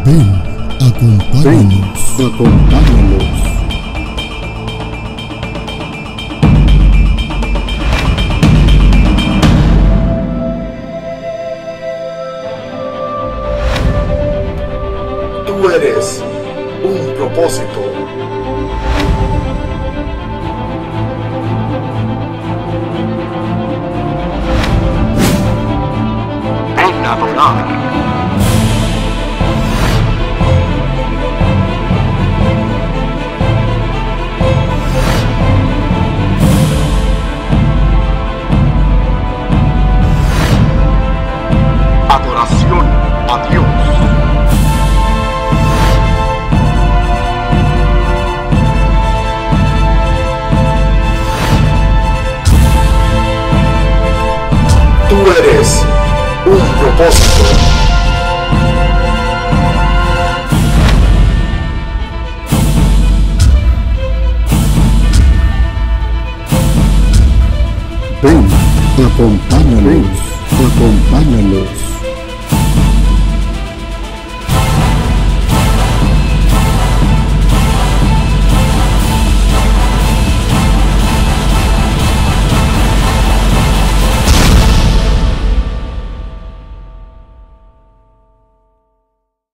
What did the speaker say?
Ven, acompáñanos. Acompáñanos. Tú eres un propósito. Ven a adorar. Adoración a Dios. Tú eres un propósito. Ven, acompáñanos. Acompáñanos.